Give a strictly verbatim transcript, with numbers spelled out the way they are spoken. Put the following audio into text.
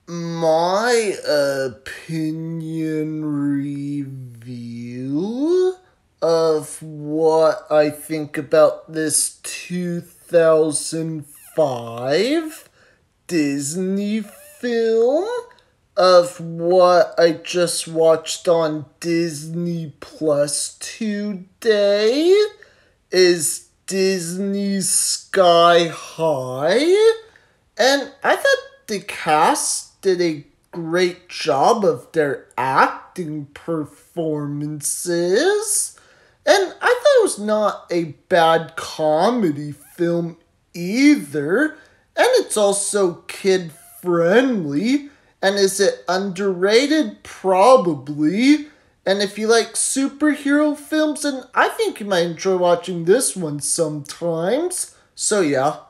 My opinion review of what I think about this two thousand five Disney film, of what I just watched on Disney Plus today, is Disney Sky High. And I thought the cast did a great job of their acting performances. And I thought it was not a bad comedy film either. And it's also kid friendly. And is it underrated? Probably. And if you like superhero films, then I think you might enjoy watching this one sometimes. So yeah.